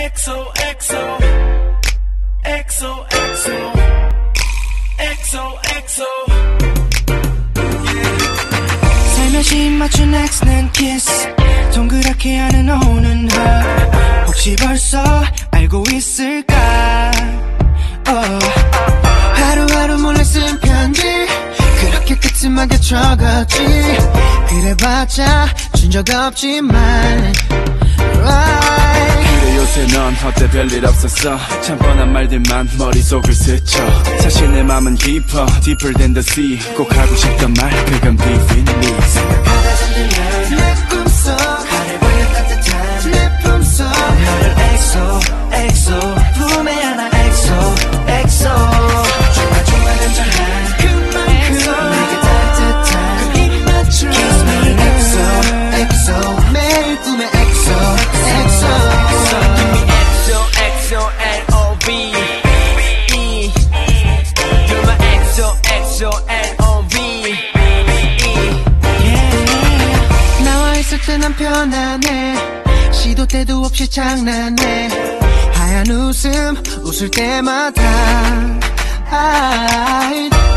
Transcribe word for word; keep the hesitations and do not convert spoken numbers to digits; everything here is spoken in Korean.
엑소 엑소 엑소 엑소 엑소 엑소 살며시 맞춘 X는 키스 동그랗게 하는 오는 하 혹시 벌써 알고 있을까 oh. 하루하루 몰래 쓴 편지 그렇게 끝음하게 적었지 그래봤자 준 적 없지만 right. 그래 요새 넌 어때 별일 없었어 참 뻔한 말들만 머릿속을 스쳐 사실 내 맘은 깊어 Deeper than the sea 꼭 하고 싶던 말 그건 Be with me 생각하다 잠들면 내 꿈속 하늘 보여 따뜻한 내 품속 너를 엑소 엑소 품에 안아 엑소 엑소 정말 좋아하는 잘한 그만큼 내게 따뜻한 그 입 맞춤 Kiss me 엑소 엑소 매일 꿈에 엑소 엑소 Give me 엑소 엑소 엘 오 비 You're my 엑소 엑소 엘 오 비 나와 있을 때 난 편안해 시도 때도 없이 장난해 하얀 웃음 웃을 때마다 I